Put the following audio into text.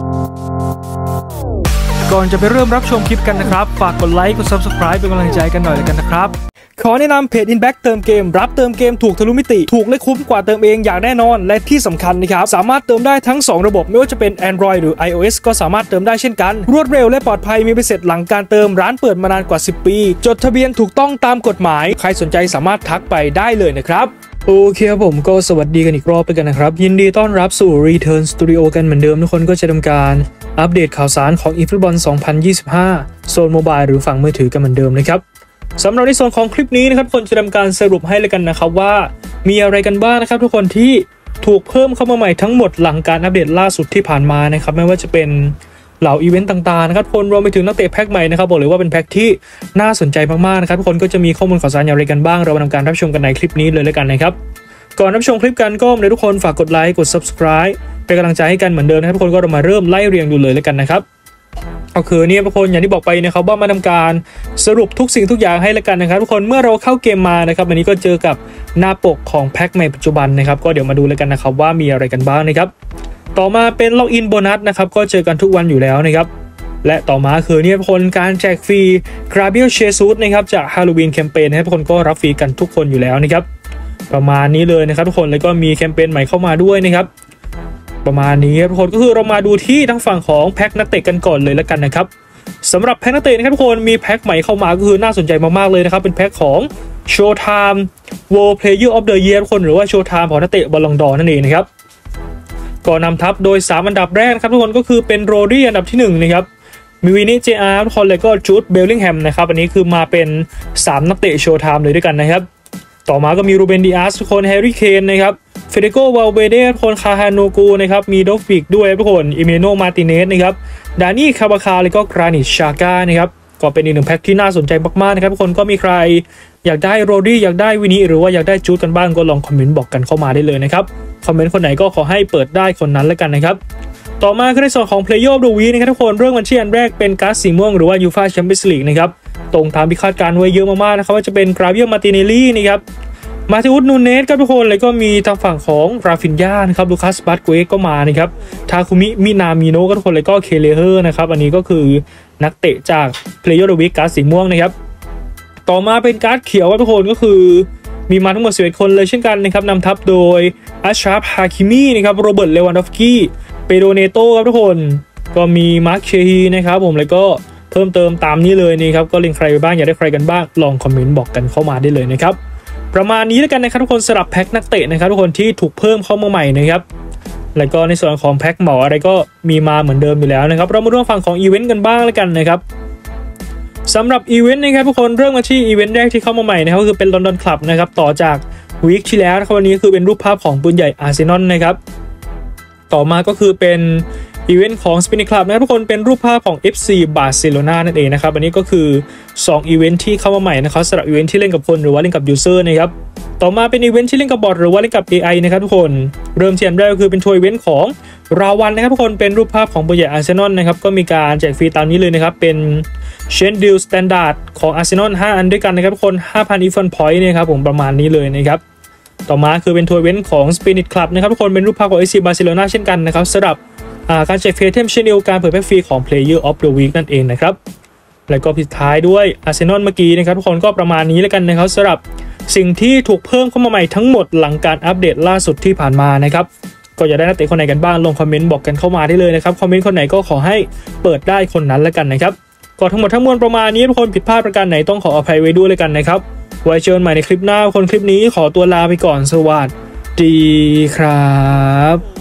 ก่อนจะไปเริ่มรับชมคลิปกันนะครับฝากกดไลค์กด Subscribe เป็นกำลังใจกันหน่อยกันนะครับขอแนะนำเพจ Inback เติมเกมรับเติมเกมถูกทะลุมิติถูกและคุ้มกว่าเติมเองอย่างแน่นอนและที่สำคัญนะครับสามารถเติมได้ทั้ง2ระบบไม่ว่าจะเป็น Android หรือ iOS ก็สามารถเติมได้เช่นกันรวดเร็วและปลอดภัยมีใบเสร็จหลังการเติมร้านเปิดมานานกว่า10ปีจดทะเบียนถูกต้องตามกฎหมายใครสนใจสามารถทักไปได้เลยนะครับโอเคครับผมก็สวัสดีกันอีกรอบไปกันนะครับยินดีต้อนรับสู่ Return Studio กันเหมือนเดิมทุกคนก็จะทำการอัปเดตข่าวสารของ eFootball 2025 โซนโมบายหรือฝั่งมือถือกันเหมือนเดิมนะครับสำหรับในส่วนของคลิปนี้นะครับคนจะทำการสรุปให้เลยกันนะครับว่ามีอะไรกันบ้างนะครับทุกคนที่ถูกเพิ่มเข้ามาใหม่ทั้งหมดหลังการอัปเดตล่าสุดที่ผ่านมานะครับไม่ว่าจะเป็นเหล่าอีเวนต์ต่างๆนะครับคนรวมไปถึงนักเตะแพ็คใหม่นะครับบอกเลยว่าเป็นแพ็คที่น่าสนใจมากๆนะครับทุกคนก็จะมีข้อมูลข่าวสารอย่างไรกันบ้างเรามาทำการรับชมกันในคลิปนี้เลยแล้วกันนะครับก่อนรับชมคลิปกันก็เลยทุกคนฝากกดไลค์กด Subscribe เป็นกำลังใจให้กันเหมือนเดิมนะครับทุกคนก็เรามาเริ่มไล่เรียงดูเลยแล้วกันนะครับก็คือเนี่ยทุกคนอย่างที่บอกไปนะครับว่ามาทำการสรุปทุกสิ่งทุกอย่างให้แล้วกันนะครับทุกคนเมื่อเราเข้าเกมมานะครับวันนี้ก็เจอกับหน้าปกของแพ็คใหม่ปัจจุบันนะครับก็เดี๋ยวมาดูแล้วกันนะครับว่ามีอะไรกันบ้างนะครับต่อมาเป็นล็อกอินโบนัสนะครับก็เจอกันทุกวันอยู่แล้วนะครับและต่อมาคือเนี่ยทุกคนการแจกฟรีคราเบียลเชซูสนะครับจากฮาโลวีนแคมเปญให้ทุกคนก็รับฟรีกันทุกคนอยู่แล้วนะครับประมาณนี้เลยนะครับทุกคนแล้วก็มีแคมเปญใหม่เข้ามาด้วยนะครับประมาณนี้ทุกคนก็คือเรามาดูที่ทั้งฝั่งของแพ็คนักเตะกันก่อนเลยแล้วกันนะครับสำหรับแพ็คนักเตะนะครับทุกคนมีแพ็คใหม่เข้ามาก็คือน่าสนใจมากๆเลยนะครับเป็นแพ็คของ Showtime World Player of the Year ทุกคนหรือว่า Showtime ของนักเตะบอลลงดอร์นั่นเองนะครับก็นำทัพโดย3อันดับแรกนะครับทุกคนก็คือเป็นโรดี้อันดับที่1นะครับมีวินนี่เจอาร์ทุกคนเลยก็จูดเบลลิงแฮมนะครับอันนี้คือมาเป็น3นักเตะ Showtime เลยด้วยกันนะครับต่อมาก็มีรูเบนดิอาสทุกคนแฮร์รี่เคนนะครับเฟเดโกวาลเวเดทุกคนคาฮาโนกูนะครับมีโดฟิกด้วยทุกคนอิเมโนมาติเนสนะครับดานี่คาบาคาแล้วก็กรานิชชาก้านะครับก็เป็นอีกหนึ่งแพ็คที่น่าสนใจมากๆนะครับทุกคนก็มีใครอยากได้โรดี้อยากได้วินนี่หรือว่าอยากได้จูดกันบ้างก็ลองคอมเมนต์บอกกันเข้ามาได้เลยนะครับคอมเมนต์คนไหนก็ขอให้เปิดได้คนนั้นแล้วกันนะครับต่อมาคือในส่วนของ Player of the Week นะครับทุกคนเรื่องวันที่อันแรกเป็นการ์ดสีม่วงหรือว่า UEFA Champions League นะครับตรงตามที่คาดการไว้เยอะมากๆนะครับว่าจะเป็นกราเบียลมาติเนลลี่นะครับมาติอุสนูเนสครับทุกคนแล้วก็มีทางฝั่งของราฟินญานะครับลูคัสบัตเกก็มานะครับทาคุมิมินามิโนะทุกคนแล้วก็เคเลเฮอร์นะครับอันนี้ก็คือนักเตะจาก Player of the Week การ์ดสีม่วงนะครับต่อมาเป็นการ์ดเขียวครับทุกคนก็คือมีมาทั้งหมด11คนเลยเช่นกันนะครับนำทัพโดยอัชราฟฮาคิมีนะครับโรเบิร์ตเลวันดอฟสกี้เปโดเนโต้ครับทุกคนก็มีมาร์คเชฮีนะครับผมแล้วก็เพิ่มเติมตามนี้เลยนี่ครับก็เล็งใครไปบ้างอยากได้ใครกันบ้างลองคอมเมนต์บอกกันเข้ามาได้เลยนะครับประมาณนี้แล้วกันนะครับทุกคนสำหรับแพ็คนักเตะนะครับทุกคนที่ถูกเพิ่มเข้ามาใหม่นะครับแล้วก็ในส่วนของแพ็คเหมาอะไรก็มีมาเหมือนเดิมอยู่แล้วนะครับเรามาดูฝั่งของอีเวนต์กันบ้างแล้วกันนะครับสำหรับอีเวนต์นะครับทุกคนเริ่มมาที่อีเวนต์แรกที่เข้ามาใหม่นะครับก็คือเป็นลอนดอนคลับนะครับต่อจากวีคที่แล้วนะครับวันนี้คือเป็นรูปภาพของปืนใหญ่อาร์เซนอลนะครับต่อมาก็คือเป็นอีเวนต์ของ Spinning Club นะครับทุกคนเป็นรูปภาพของ FC บาร์เซโลนานั่นเองนะครับอันนี้ก็คือ2อีเวนต์ที่เข้ามาใหม่นะครับสำหรับอีเวนต์ที่เล่นกับคนหรือว่าเล่นกับยูเซอร์นะครับต่อมาเป็นอีเวนต์ที่เล่นกับบอทหรือว่าเล่นกับ AI นะครับทุกคนเริ่มที่อันแรกก็คือเป็นทัวร์อีเวนต์ของราวันนะครับทุกคนเป็นรูปภาพของปืนใหญ่อาร์เซนอลนะครับก็มีการแจกฟรีตามนี้เลยนะครับเป็นเชนดิลสแตนดาร์ดของอาร์เซนอล5อันด้วยกันนะครับทุกคน 5,000 อีฟอนพอยต์นะครับผมประมาณนี้เลยนะครับต่อมาคือเป็นทัวร์อีเวนต์ของ Spinning Club นะครับทุกคนเป็นรูปภาพของ FC บาร์เซโลนาเช่นกันนะครับสำหรับการแจกฟรีไอเทมเช่นเดียวกันเผยแพร่ฟรีของ Player of the Week นั่นเองนะครับแล้วก็ปิดท้ายด้วยอาร์เซนอลเมื่อกี้นะครับทุกคนก็ประมาณนี้แล้วกันนะครับสำหรับสิ่งที่ถูกเพิ่มเข้ามาใหม่ทั้งหมดหลังการอัปเดตล่าสุดที่ผ่านมานะครับก็อยากได้นักเตะคนไหนกันบ้างลงคอมเมนต์บอกกันเข้ามาได้เลยนะครับคอมเมนต์คนไหนก็ขอให้เปิดได้คนนั้นแล้วกันนะครับก็ทั้งหมดทั้งมวลประมาณนี้ทุกคนผิดพลาดประการไหนต้องขออภัยไว้ด้วยเลยกันนะครับไว้เจอกันใหม่ในคลิปหน้าคนคลิปนี้ขอตัวลาไปก่อนสวัสดีครับ